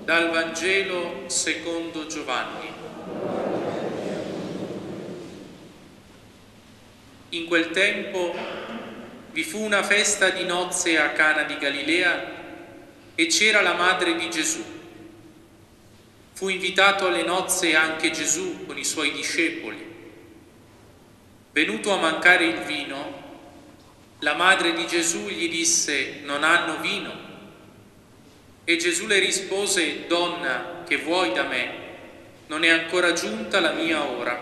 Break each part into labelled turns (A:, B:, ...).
A: Dal Vangelo secondo Giovanni. In quel tempo vi fu una festa di nozze a Cana di Galilea e c'era la madre di Gesù. Fu invitato alle nozze anche Gesù con i suoi discepoli. Venuto a mancare il vino, la madre di Gesù gli disse: «Non hanno vino». E Gesù le rispose: «Donna, che vuoi da me? Non è ancora giunta la mia ora».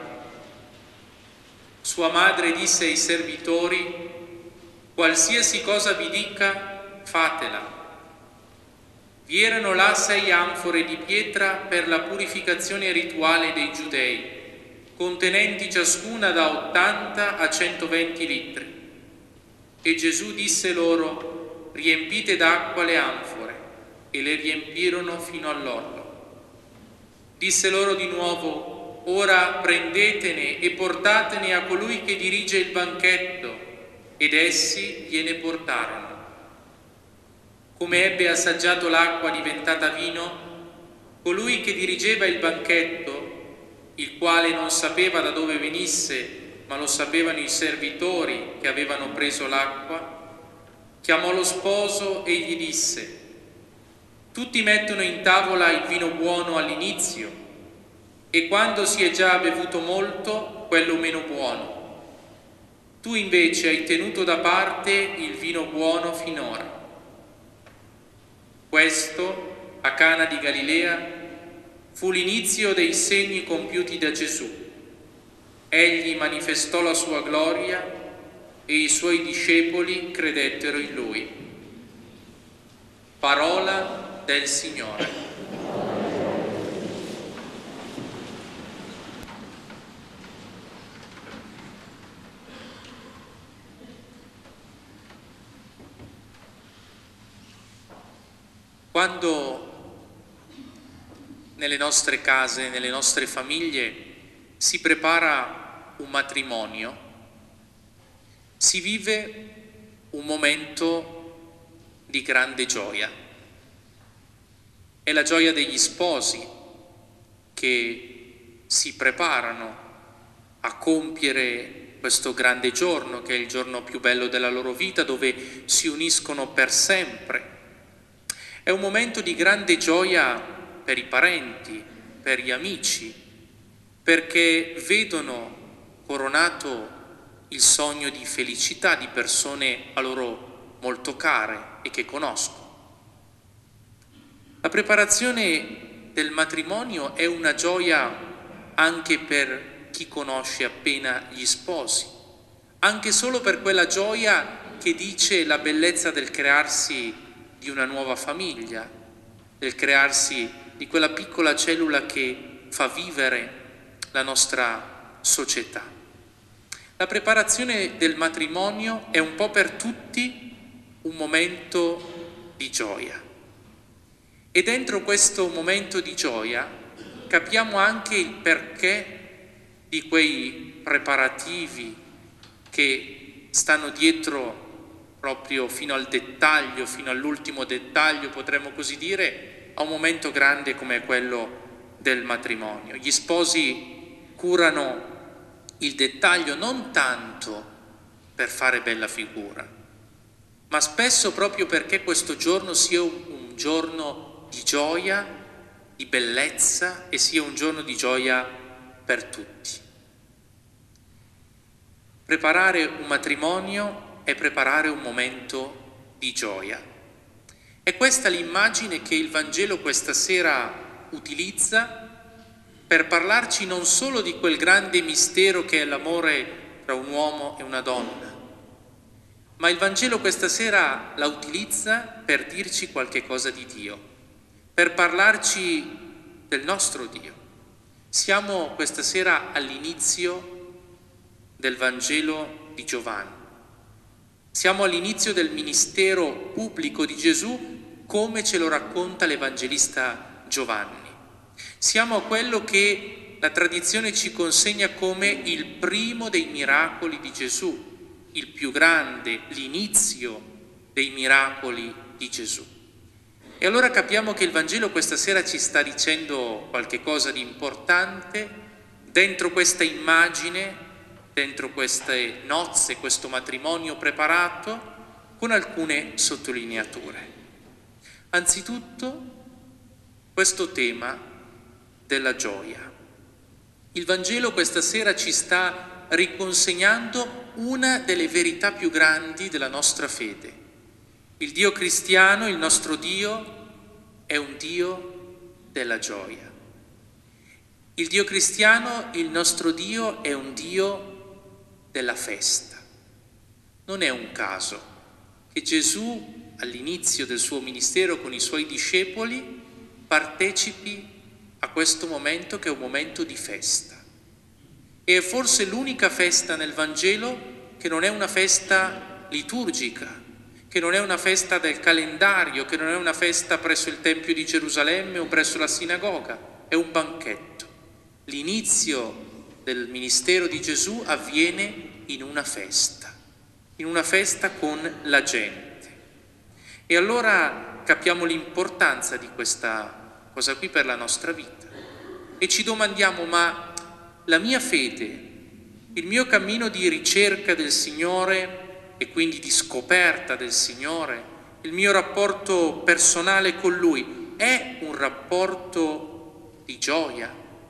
A: Sua madre disse ai servitori: «Qualsiasi cosa vi dica, fatela». Vi erano là 6 anfore di pietra per la purificazione rituale dei Giudei, contenenti ciascuna da 80 a 120 litri. E Gesù disse loro: «Riempite d'acqua le anfore». E le riempirono fino all'orlo. Disse loro di nuovo: «Ora prendetene e portatene a colui che dirige il banchetto». Ed essi gliene portarono. Come ebbe assaggiato l'acqua diventata vino, colui che dirigeva il banchetto, il quale non sapeva da dove venisse, ma lo sapevano i servitori che avevano preso l'acqua, chiamò lo sposo e gli disse: «Tutti mettono in tavola il vino buono all'inizio, e quando si è già bevuto molto, quello meno buono. Tu invece hai tenuto da parte il vino buono finora». Questo, a Cana di Galilea, fu l'inizio dei segni compiuti da Gesù. Egli manifestò la sua gloria e i suoi discepoli credettero in lui. Parola del Signore. Quando nelle nostre case, nelle nostre famiglie si prepara un matrimonio, si vive un momento di grande gioia. È la gioia degli sposi che si preparano a compiere questo grande giorno, che è il giorno più bello della loro vita, dove si uniscono per sempre. È un momento di grande gioia per i parenti, per gli amici, perché vedono coronato il sogno di felicità di persone a loro molto care e che conoscono. La preparazione del matrimonio è una gioia anche per chi conosce appena gli sposi, anche solo per quella gioia che dice la bellezza del crearsi di una nuova famiglia, del crearsi di quella piccola cellula che fa vivere la nostra società. La preparazione del matrimonio è un po' per tutti un momento di gioia. E dentro questo momento di gioia capiamo anche il perché di quei preparativi che stanno dietro proprio fino al dettaglio, fino all'ultimo dettaglio, potremmo così dire, a un momento grande come quello del matrimonio. Gli sposi curano il dettaglio non tanto per fare bella figura, ma spesso proprio perché questo giorno sia un giorno di gioia, di bellezza e sia un giorno di gioia per tutti. Preparare un matrimonio è preparare un momento di gioia. È questa l'immagine che il Vangelo questa sera utilizza per parlarci non solo di quel grande mistero che è l'amore tra un uomo e una donna, ma il Vangelo questa sera la utilizza per dirci qualche cosa di Dio, per parlarci del nostro Dio. Siamo questa sera all'inizio del Vangelo di Giovanni. Siamo all'inizio del ministero pubblico di Gesù come ce lo racconta l'Evangelista Giovanni. Siamo a quello che la tradizione ci consegna come il primo dei miracoli di Gesù, il più grande, l'inizio dei miracoli di Gesù. E allora capiamo che il Vangelo questa sera ci sta dicendo qualche cosa di importante dentro questa immagine, dentro queste nozze, questo matrimonio preparato, con alcune sottolineature. Anzitutto, questo tema della gioia. Il Vangelo questa sera ci sta riconsegnando una delle verità più grandi della nostra fede. Il Dio cristiano, il nostro Dio, è un Dio della gioia. Il Dio cristiano, il nostro Dio, è un Dio della festa. Non è un caso che Gesù, all'inizio del suo ministero con i suoi discepoli, partecipi a questo momento che è un momento di festa. E è forse l'unica festa nel Vangelo che non è una festa liturgica, che non è una festa del calendario, che non è una festa presso il Tempio di Gerusalemme o presso la sinagoga, è un banchetto. L'inizio del ministero di Gesù avviene in una festa con la gente. E allora capiamo l'importanza di questa cosa qui per la nostra vita. E ci domandiamo, ma la mia fede, il mio cammino di ricerca del Signore e quindi di scoperta del Signore, il mio rapporto personale con Lui, è un rapporto di gioia?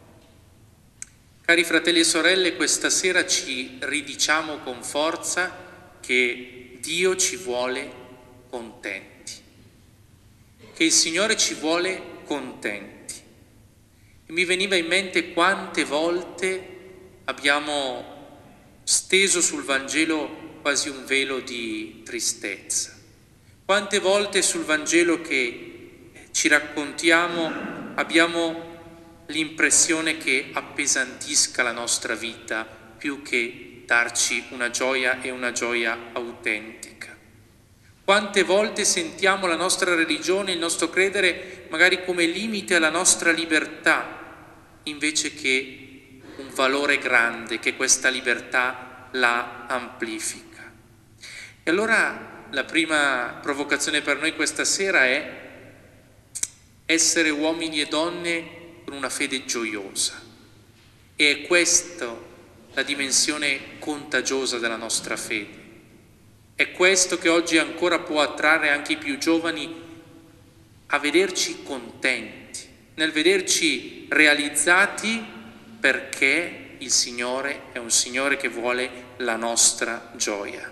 A: Cari fratelli e sorelle, questa sera ci ridiciamo con forza che Dio ci vuole contenti, che il Signore ci vuole contenti. E mi veniva in mente quante volte abbiamo steso sul Vangelo quasi un velo di tristezza. Quante volte sul Vangelo che ci raccontiamo abbiamo l'impressione che appesantisca la nostra vita più che darci una gioia e una gioia autentica. Quante volte sentiamo la nostra religione, il nostro credere magari come limite alla nostra libertà, invece che un valore grande che questa libertà la amplifica. E allora la prima provocazione per noi questa sera è essere uomini e donne con una fede gioiosa. E è questa la dimensione contagiosa della nostra fede. È questo che oggi ancora può attrarre anche i più giovani a vederci contenti, nel vederci realizzati perché il Signore è un Signore che vuole la nostra gioia.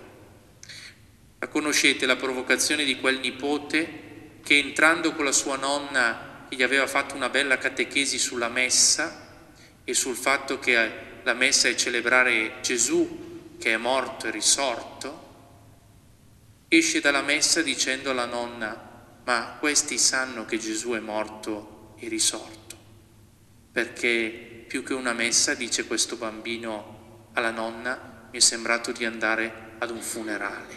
A: La conoscete la provocazione di quel nipote che entrando con la sua nonna che gli aveva fatto una bella catechesi sulla messa e sul fatto che la messa è celebrare Gesù che è morto e risorto, esce dalla messa dicendo alla nonna: ma questi sanno che Gesù è morto e risorto, perché più che una messa, dice questo bambino alla nonna, mi è sembrato di andare ad un funerale.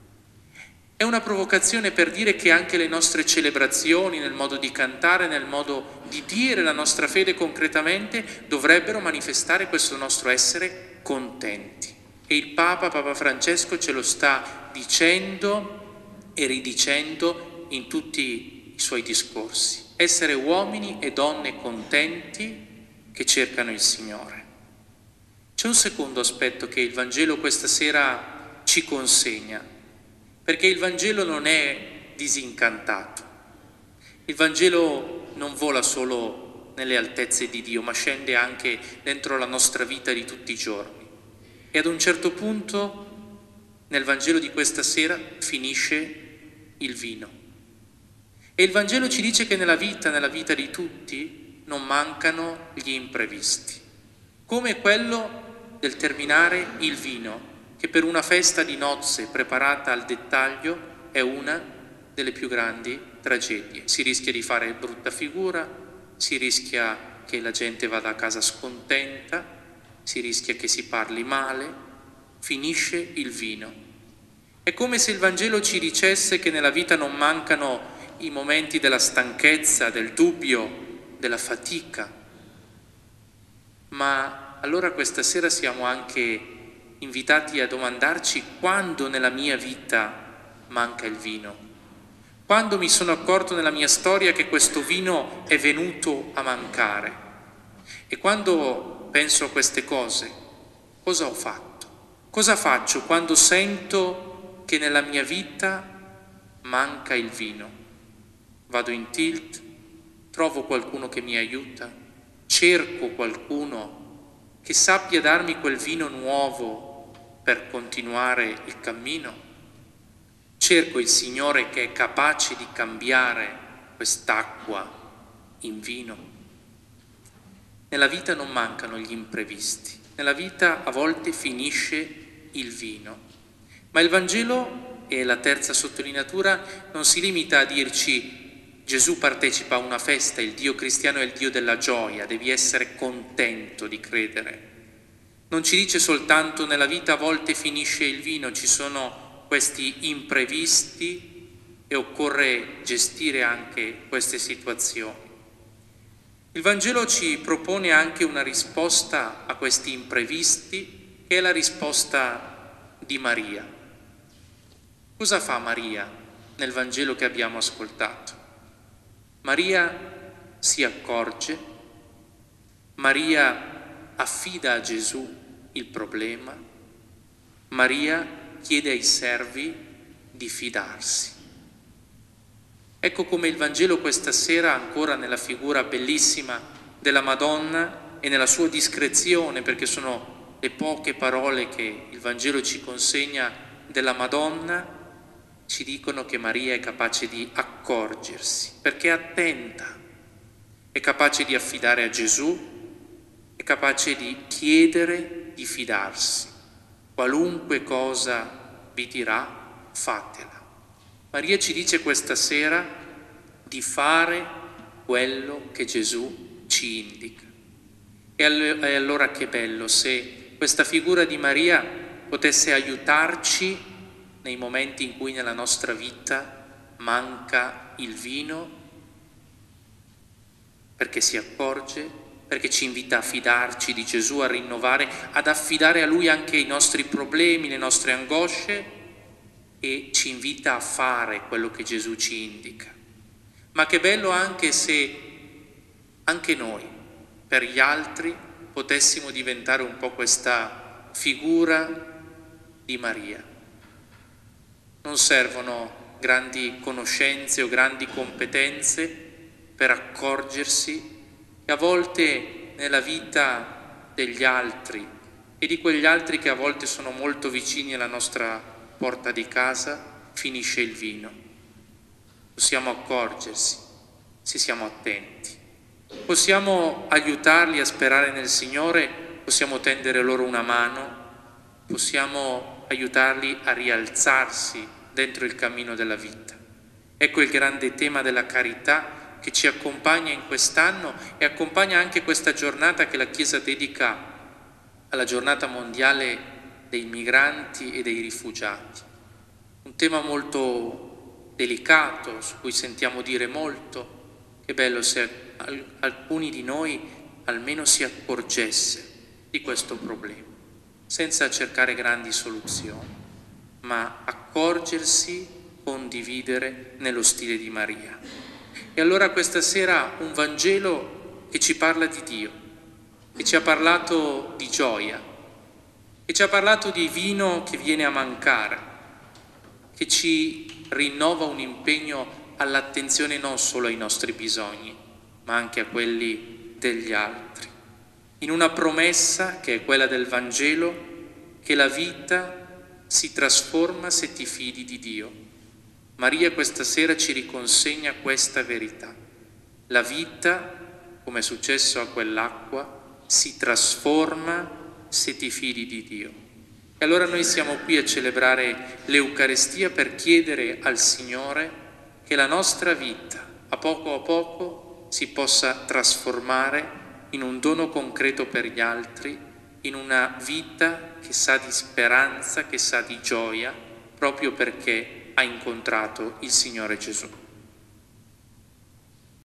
A: È una provocazione per dire che anche le nostre celebrazioni, nel modo di cantare, nel modo di dire la nostra fede concretamente, dovrebbero manifestare questo nostro essere contenti. E il Papa Francesco ce lo sta dicendo e ridicendo in tutti i suoi discorsi. Essere uomini e donne contenti che cercano il Signore. C'è un secondo aspetto che il Vangelo questa sera ci consegna, perché il Vangelo non è disincantato. Il Vangelo non vola solo nelle altezze di Dio, ma scende anche dentro la nostra vita di tutti i giorni. E ad un certo punto, nel Vangelo di questa sera, finisce il vino. E il Vangelo ci dice che nella vita di tutti, non mancano gli imprevisti. Come quello del terminare il vino, che per una festa di nozze preparata al dettaglio è una delle più grandi tragedie. Si rischia di fare brutta figura, si rischia che la gente vada a casa scontenta, si rischia che si parli male, finisce il vino. È come se il Vangelo ci dicesse che nella vita non mancano i momenti della stanchezza, del dubbio, della fatica, ma allora questa sera siamo anche invitati a domandarci: quando nella mia vita manca il vino? Quando mi sono accorto nella mia storia che questo vino è venuto a mancare? E quando penso a queste cose, cosa ho fatto? Cosa faccio quando sento che nella mia vita manca il vino? Vado in tilt, trovo qualcuno che mi aiuta, cerco qualcuno che sappia darmi quel vino nuovo per continuare il cammino. Cerco il Signore che è capace di cambiare quest'acqua in vino. Nella vita non mancano gli imprevisti, nella vita a volte finisce il vino, ma il Vangelo, e la terza sottolineatura, non si limita a dirci Gesù partecipa a una festa, il Dio cristiano è il Dio della gioia, devi essere contento di credere. Non ci dice soltanto nella vita a volte finisce il vino, ci sono questi imprevisti e occorre gestire anche queste situazioni. Il Vangelo ci propone anche una risposta a questi imprevisti, che è la risposta di Maria. Cosa fa Maria nel Vangelo che abbiamo ascoltato? Maria si accorge, Maria affida a Gesù il problema, Maria chiede ai servi di fidarsi. Ecco come il Vangelo questa sera, ancora nella figura bellissima della Madonna e nella sua discrezione, perché sono le poche parole che il Vangelo ci consegna della Madonna, ci dicono che Maria è capace di accorgersi, perché è attenta, è capace di affidare a Gesù, è capace di chiedere di fidarsi. Qualunque cosa vi dirà, fatela. Maria ci dice questa sera di fare quello che Gesù ci indica. E allora che bello se questa figura di Maria potesse aiutarci nei momenti in cui nella nostra vita manca il vino, perché si accorge, perché ci invita a fidarci di Gesù, a rinnovare, ad affidare a Lui anche i nostri problemi, le nostre angosce, e ci invita a fare quello che Gesù ci indica. Ma che bello anche se anche noi, per gli altri, potessimo diventare un po' questa figura di Maria. Non servono grandi conoscenze o grandi competenze per accorgersi che a volte nella vita degli altri e di quegli altri che a volte sono molto vicini alla nostra porta di casa finisce il vino. Possiamo accorgersi se siamo attenti. Possiamo aiutarli a sperare nel Signore, possiamo tendere loro una mano, possiamo aiutarli a rialzarsi dentro il cammino della vita. Ecco il grande tema della carità che ci accompagna in quest'anno e accompagna anche questa giornata che la Chiesa dedica alla giornata mondiale dei migranti e dei rifugiati. Un tema molto delicato, su cui sentiamo dire molto. Che bello se alcuni di noi almeno si accorgesse di questo problema, senza cercare grandi soluzioni, ma accorgersi, condividere nello stile di Maria. E allora questa sera un Vangelo che ci parla di Dio, che ci ha parlato di gioia, che ci ha parlato di vino che viene a mancare, che ci rinnova un impegno all'attenzione non solo ai nostri bisogni, ma anche a quelli degli altri, in una promessa che è quella del Vangelo, che la vita si trasforma se ti fidi di Dio. Maria questa sera ci riconsegna questa verità. La vita, come è successo a quell'acqua, si trasforma se ti fidi di Dio. E allora noi siamo qui a celebrare l'Eucarestia per chiedere al Signore che la nostra vita, a poco, si possa trasformare in un dono concreto per gli altri, in una vita che sa di speranza, che sa di gioia, proprio perché ha incontrato il Signore Gesù.